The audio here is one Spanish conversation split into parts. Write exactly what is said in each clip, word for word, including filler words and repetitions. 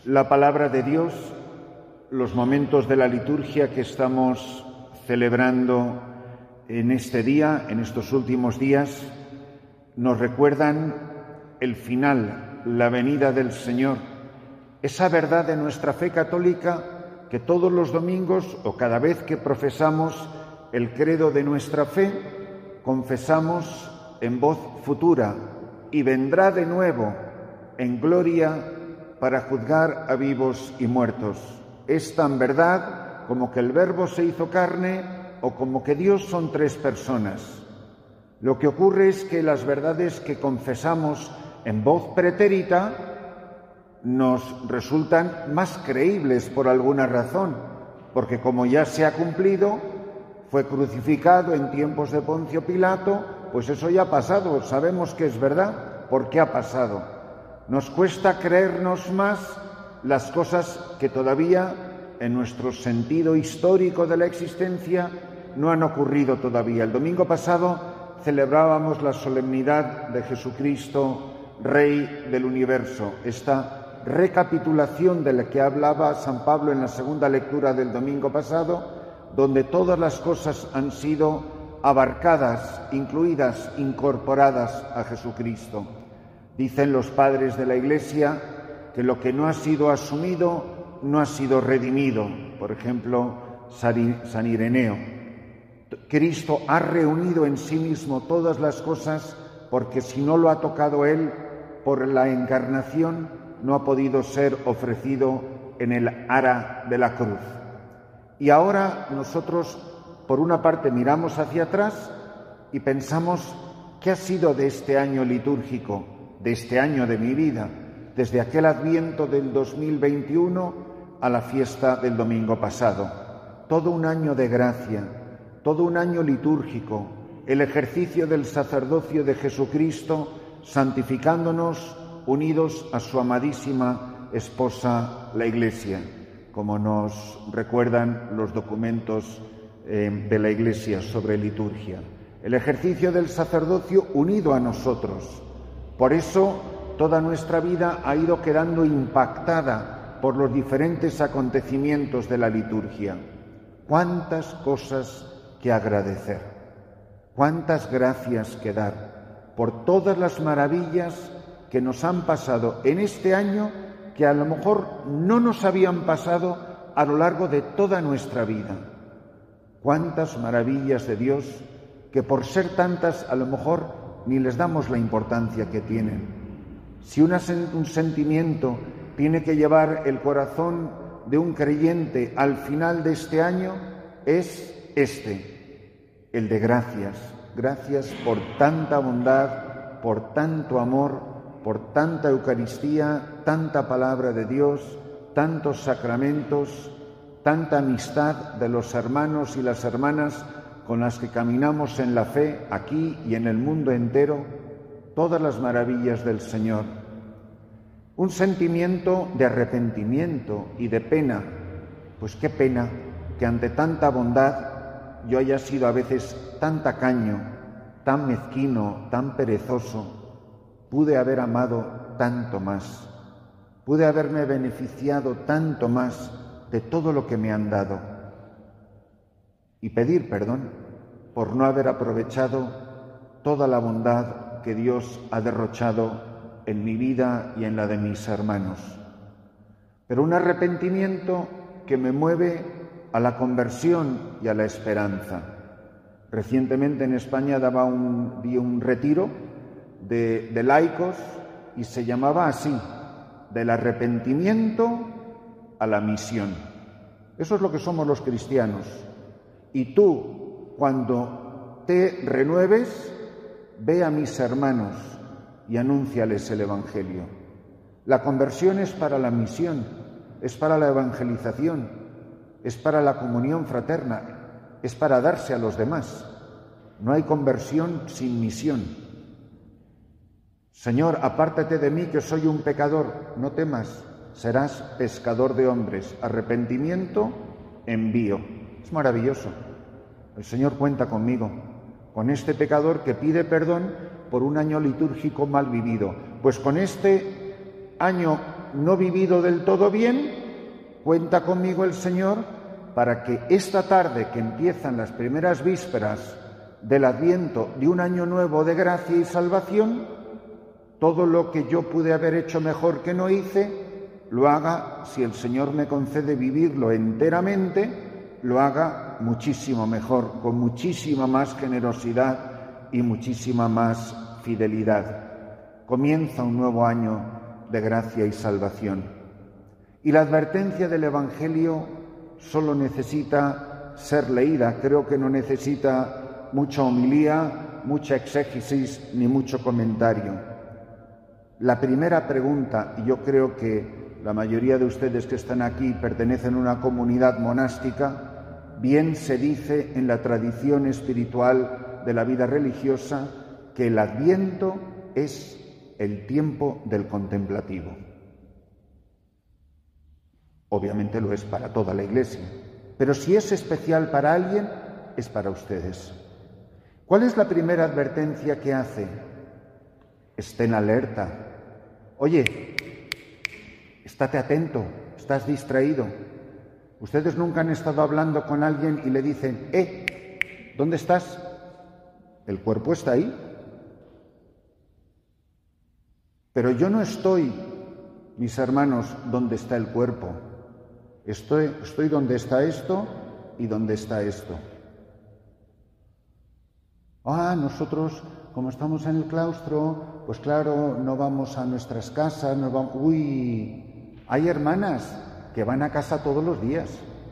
La palabra de Dios, los momentos de la liturgia que estamos celebrando en este día, en estos últimos días, nos recuerdan el final, la venida del Señor, esa verdad de nuestra fe católica que todos los domingos o cada vez que profesamos el credo de nuestra fe, confesamos en voz futura: y vendrá de nuevo en gloria para juzgar a vivos y muertos. Es tan verdad como que el Verbo se hizo carne o como que Dios son tres personas. Lo que ocurre es que las verdades que confesamos en voz pretérita nos resultan más creíbles por alguna razón, porque como ya se ha cumplido, fue crucificado en tiempos de Poncio Pilato, pues eso ya ha pasado, sabemos que es verdad, porque ha pasado. Nos cuesta creernos más las cosas que todavía en nuestro sentido histórico de la existencia no han ocurrido todavía. El domingo pasado celebrábamos la solemnidad de Jesucristo, Rey del universo, esta recapitulación de la que hablaba San Pablo en la segunda lectura del domingo pasado, donde todas las cosas han sido abarcadas, incluidas, incorporadas a Jesucristo. Dicen los padres de la Iglesia que lo que no ha sido asumido no ha sido redimido. Por ejemplo, San Ireneo. Cristo ha reunido en sí mismo todas las cosas porque si no lo ha tocado Él por la encarnación, no ha podido ser ofrecido en el ara de la cruz. Y ahora nosotros, por una parte, miramos hacia atrás y pensamos ¿qué ha sido de este año litúrgico, de este año de mi vida, desde aquel Adviento del dos mil veintiuno a la fiesta del domingo pasado? Todo un año de gracia, todo un año litúrgico, el ejercicio del sacerdocio de Jesucristo, santificándonos, unidos a su amadísima esposa, la Iglesia, como nos recuerdan los documentos eh, de la Iglesia sobre liturgia. El ejercicio del sacerdocio unido a nosotros. Por eso, toda nuestra vida ha ido quedando impactada por los diferentes acontecimientos de la liturgia. Cuántas cosas que agradecer, cuántas gracias que dar por todas las maravillas que nos han pasado en este año, que a lo mejor no nos habían pasado a lo largo de toda nuestra vida. Cuántas maravillas de Dios que por ser tantas a lo mejor ni les damos la importancia que tienen. Si una, un sentimiento tiene que llevar el corazón de un creyente al final de este año, es este, el de gracias. Gracias por tanta bondad, por tanto amor, por tanta Eucaristía, tanta palabra de Dios, tantos sacramentos, tanta amistad de los hermanos y las hermanas con las que caminamos en la fe aquí y en el mundo entero, todas las maravillas del Señor. Un sentimiento de arrepentimiento y de pena, pues qué pena que ante tanta bondad yo haya sido a veces tan tacaño, tan mezquino, tan perezoso. Pude haber amado tanto más, pude haberme beneficiado tanto más de todo lo que me han dado. Y pedir perdón por no haber aprovechado toda la bondad que Dios ha derrochado en mi vida y en la de mis hermanos. Pero un arrepentimiento que me mueve a la conversión y a la esperanza. Recientemente en España daba un, di un retiro de, de laicos y se llamaba así: del arrepentimiento a la misión. Eso es lo que somos los cristianos. Y tú, cuando te renueves, ve a mis hermanos y anúnciales el Evangelio. La conversión es para la misión, es para la evangelización, es para la comunión fraterna, es para darse a los demás. No hay conversión sin misión. Señor, apártate de mí que soy un pecador. No temas, serás pescador de hombres. Arrepentimiento, envío. Es maravilloso. El Señor cuenta conmigo, con este pecador que pide perdón por un año litúrgico mal vivido. Pues con este año no vivido del todo bien, cuenta conmigo el Señor para que esta tarde, que empiezan las primeras vísperas del Adviento de un año nuevo de gracia y salvación, todo lo que yo pude haber hecho mejor que no hice, lo haga, si el Señor me concede vivirlo enteramente, lo haga muchísimo mejor, con muchísima más generosidad y muchísima más fidelidad. Comienza un nuevo año de gracia y salvación. Y la advertencia del Evangelio solo necesita ser leída, creo que no necesita mucha homilía, mucha exégesis ni mucho comentario. La primera pregunta, y yo creo que la mayoría de ustedes que están aquí pertenecen a una comunidad monástica, bien se dice en la tradición espiritual de la vida religiosa que el Adviento es el tiempo del contemplativo. Obviamente lo es para toda la Iglesia, pero si es especial para alguien, es para ustedes. ¿Cuál es la primera advertencia que hace? Estén alerta. Oye, estate atento, estás distraído. Ustedes nunca han estado hablando con alguien y le dicen, eh, ¿dónde estás? El cuerpo está ahí. Pero yo no estoy, mis hermanos, donde está el cuerpo. Estoy, estoy donde está esto y donde está esto. Ah, nosotros, como estamos en el claustro, pues claro, no vamos a nuestras casas, no vamos... Uy, hay hermanas que van a casa todos los días.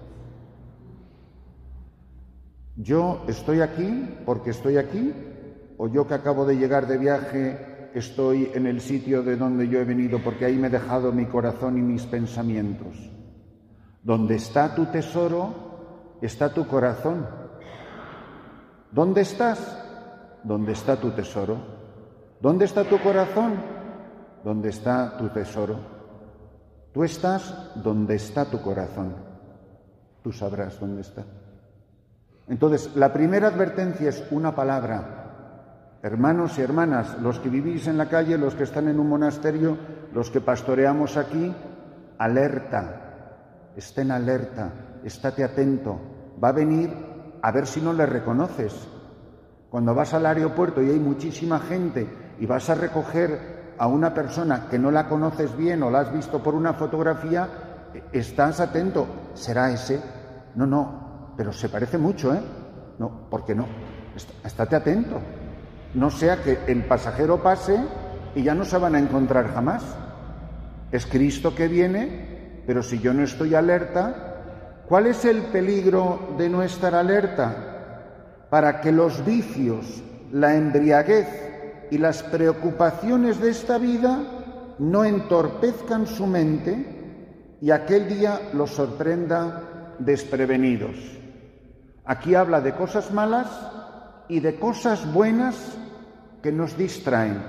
Yo estoy aquí porque estoy aquí, o yo que acabo de llegar de viaje estoy en el sitio de donde yo he venido porque ahí me he dejado mi corazón y mis pensamientos. Donde está tu tesoro, está tu corazón. ¿Dónde estás? ¿Dónde está tu tesoro? ¿Dónde está tu corazón? ¿Dónde está tu tesoro? Tú estás donde está tu corazón. Tú sabrás dónde está. Entonces, la primera advertencia es una palabra. Hermanos y hermanas, los que vivís en la calle, los que están en un monasterio, los que pastoreamos aquí, alerta. Estén alerta, estate atento. Va a venir a ver si no le reconoces. Cuando vas al aeropuerto y hay muchísima gente y vas a recoger a una persona que no la conoces bien o la has visto por una fotografía, estás atento. ¿Será ese? No, no, pero se parece mucho, ¿eh? No, ¿por qué no? Estate atento. No sea que el pasajero pase y ya no se van a encontrar jamás. Es Cristo que viene, pero si yo no estoy alerta, ¿cuál es el peligro de no estar alerta? Para que los vicios, la embriaguez y las preocupaciones de esta vida no entorpezcan su mente y aquel día los sorprenda desprevenidos. Aquí habla de cosas malas y de cosas buenas que nos distraen.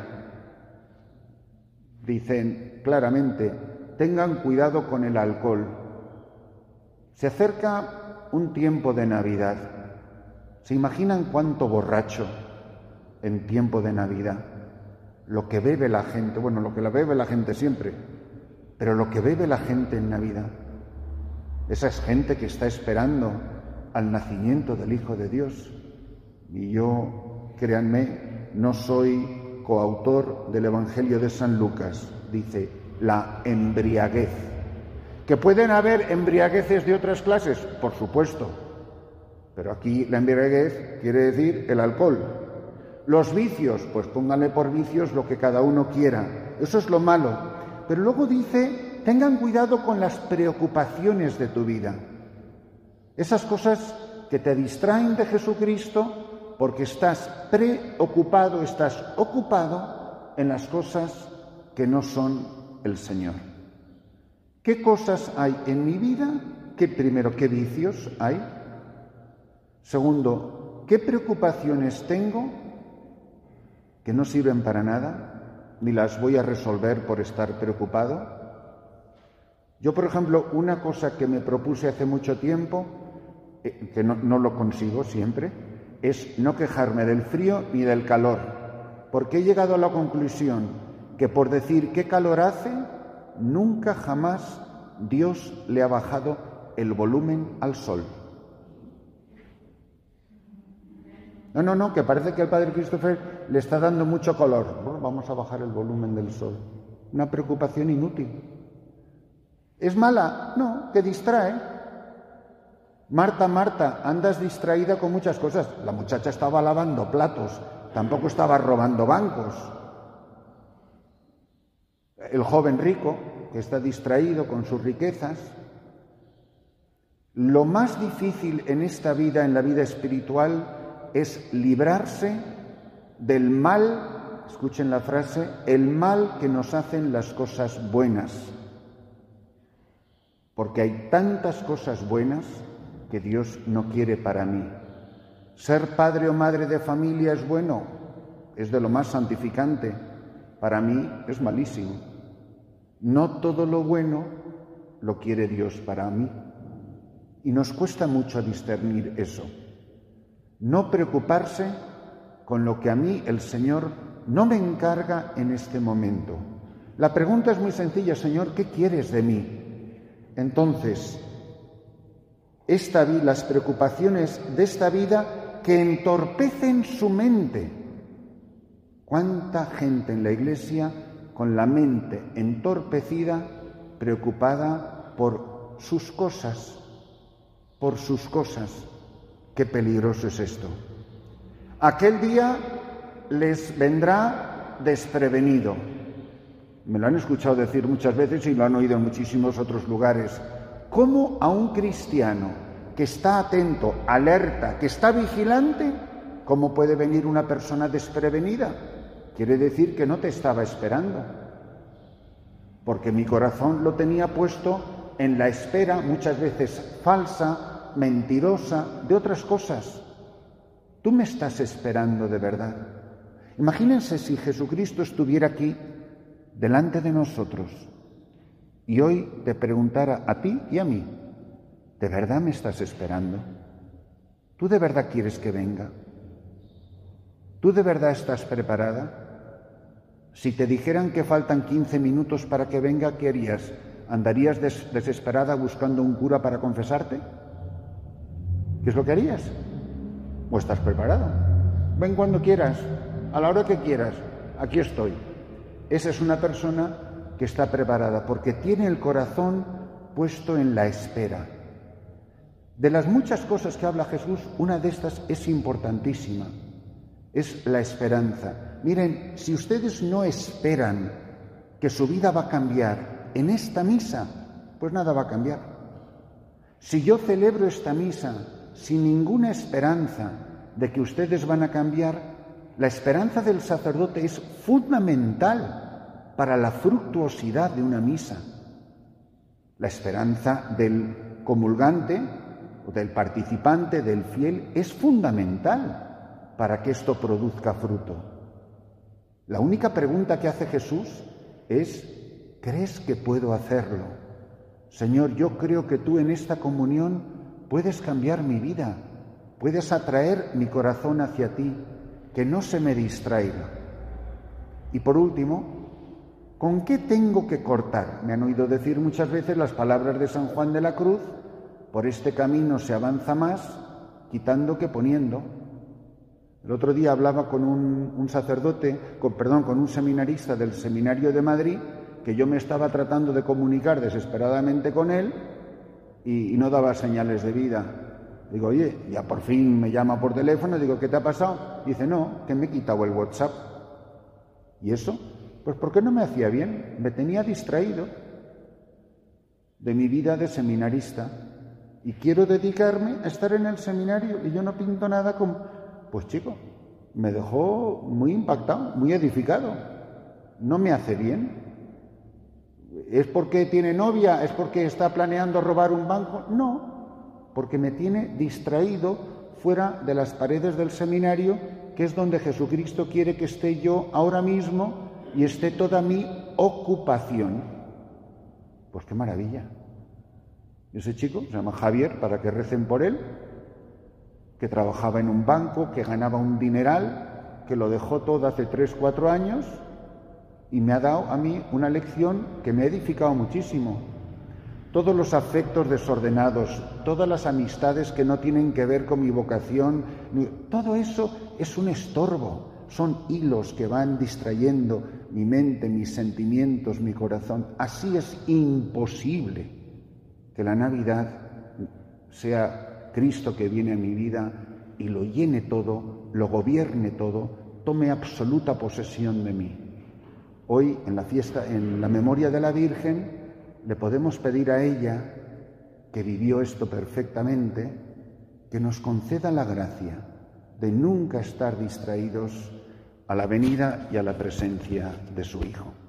Dicen claramente, tengan cuidado con el alcohol. Se acerca un tiempo de Navidad. ¿Se imaginan cuánto borracho en tiempo de Navidad? Lo que bebe la gente, bueno, lo que la bebe la gente siempre, pero lo que bebe la gente en Navidad. Esa es gente que está esperando al nacimiento del Hijo de Dios. Y yo, créanme, no soy coautor del Evangelio de San Lucas. Dice, la embriaguez. ¿Que pueden haber embriagueces de otras clases? Por supuesto. Pero aquí la embriaguez quiere decir el alcohol. Los vicios, pues pónganle por vicios lo que cada uno quiera. Eso es lo malo. Pero luego dice, tengan cuidado con las preocupaciones de tu vida. Esas cosas que te distraen de Jesucristo porque estás preocupado, estás ocupado en las cosas que no son el Señor. ¿Qué cosas hay en mi vida? ¿Qué, primero, qué vicios hay? Segundo, ¿qué preocupaciones tengo que no sirven para nada, ni las voy a resolver por estar preocupado? Yo, por ejemplo, una cosa que me propuse hace mucho tiempo, eh, que no, no lo consigo siempre, es no quejarme del frío ni del calor, porque he llegado a la conclusión que por decir qué calor hace, nunca jamás Dios le ha bajado el volumen al sol. No, no, no, que parece que el padre Christopher le está dando mucho color. Bueno, vamos a bajar el volumen del sol. Una preocupación inútil. ¿Es mala? No, te distrae. Marta, Marta, andas distraída con muchas cosas. La muchacha estaba lavando platos, tampoco estaba robando bancos. El joven rico, que está distraído con sus riquezas. Lo más difícil en esta vida, en la vida espiritual, es librarse del mal, escuchen la frase, el mal que nos hacen las cosas buenas. Porque hay tantas cosas buenas que Dios no quiere para mí. Ser padre o madre de familia es bueno, es de lo más santificante. Para mí es malísimo. No todo lo bueno lo quiere Dios para mí. Y nos cuesta mucho discernir eso. No preocuparse con lo que a mí el Señor no me encarga en este momento. La pregunta es muy sencilla, Señor, ¿qué quieres de mí? Entonces, esta vida, las preocupaciones de esta vida que entorpecen su mente. ¿Cuánta gente en la Iglesia con la mente entorpecida, preocupada por sus cosas, por sus cosas? Qué peligroso es esto. Aquel día les vendrá desprevenido. Me lo han escuchado decir muchas veces y lo han oído en muchísimos otros lugares. ¿Cómo a un cristiano que está atento, alerta, que está vigilante, cómo puede venir una persona desprevenida? Quiere decir que no te estaba esperando. Porque mi corazón lo tenía puesto en la espera, muchas veces falsa, mentirosa, de otras cosas. Tú me estás esperando de verdad. Imagínense si Jesucristo estuviera aquí, delante de nosotros, y hoy te preguntara a ti y a mí, ¿de verdad me estás esperando? ¿Tú de verdad quieres que venga? ¿Tú de verdad estás preparada? Si te dijeran que faltan quince minutos para que venga, ¿qué harías? ¿Andarías des- desesperada buscando un cura para confesarte? ¿Qué es lo que harías? ¿O estás preparado? Ven cuando quieras, a la hora que quieras, aquí estoy. Esa es una persona que está preparada porque tiene el corazón puesto en la espera. De las muchas cosas que habla Jesús, una de estas es importantísima, es la esperanza. Miren, si ustedes no esperan que su vida va a cambiar en esta misa, pues nada va a cambiar. Si yo celebro esta misa sin ninguna esperanza de que ustedes van a cambiar, la esperanza del sacerdote es fundamental para la fructuosidad de una misa. La esperanza del comulgante o del participante, del fiel, es fundamental para que esto produzca fruto. La única pregunta que hace Jesús es: ¿crees que puedo hacerlo? Señor, yo creo que tú en esta comunión puedes cambiar mi vida, puedes atraer mi corazón hacia ti, que no se me distraiga. Y por último, ¿con qué tengo que cortar? Me han oído decir muchas veces las palabras de San Juan de la Cruz: por este camino se avanza más quitando que poniendo. El otro día hablaba con un, un sacerdote, con, perdón, con un seminarista del Seminario de Madrid, que yo me estaba tratando de comunicar desesperadamente con él, y, y no daba señales de vida. Digo, oye, ya por fin me llama por teléfono, digo, ¿qué te ha pasado? Dice, no, que me he quitado el WhatsApp. ¿Y eso? Pues porque no me hacía bien, me tenía distraído de mi vida de seminarista. Y quiero dedicarme a estar en el seminario y yo no pinto nada con... Pues chico, me dejó muy impactado, muy edificado. No me hace bien. ¿Es porque tiene novia? ¿Es porque está planeando robar un banco? No, porque me tiene distraído fuera de las paredes del seminario, que es donde Jesucristo quiere que esté yo ahora mismo y esté toda mi ocupación. Pues qué maravilla. Ese chico se llama Javier, para que recen por él, que trabajaba en un banco, que ganaba un dineral, que lo dejó todo hace tres, cuatro años y me ha dado a mí una lección que me ha edificado muchísimo. Todos los afectos desordenados, todas las amistades que no tienen que ver con mi vocación, todo eso es un estorbo, son hilos que van distrayendo mi mente, mis sentimientos, mi corazón. Así es imposible que la Navidad sea Cristo que viene a mi vida y lo llene todo, lo gobierne todo, tome absoluta posesión de mí. Hoy, en la fiesta, en la memoria de la Virgen, le podemos pedir a ella, que vivió esto perfectamente, que nos conceda la gracia de nunca estar distraídos a la venida y a la presencia de su Hijo.